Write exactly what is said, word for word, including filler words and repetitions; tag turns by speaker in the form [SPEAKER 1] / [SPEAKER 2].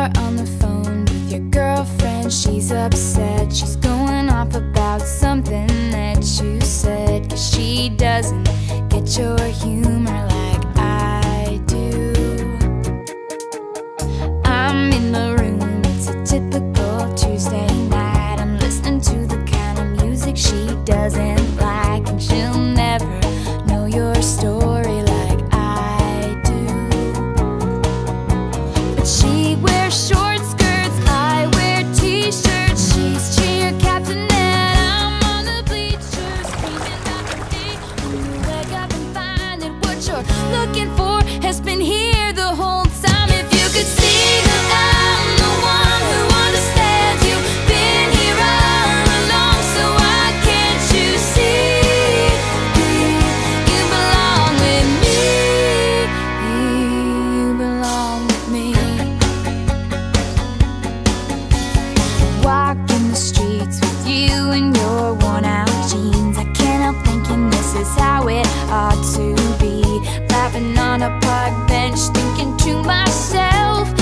[SPEAKER 1] You're on the phone with your girlfriend. She's upset, she's going off about something that you said, 'cause she doesn't get your humor like I do. I'm in the room, it's a typical Tuesday night. I'm listening to the kind of music she doesn't like, and she'll never know your story like I do. But she wears short skirts, I wear t-shirts. She's cheer captain and I'm on the bleachers, screaming out the day when you wake up and find that what you're looking for has been here the whole time. If you could see that I'm the one who understands, you've been here all along, so why can't you see you belong with me? You belong with me. Walking the streets with you in your worn out jeans, I can't help thinking this is how it ought to be. Laughing on a park bench, thinking to myself,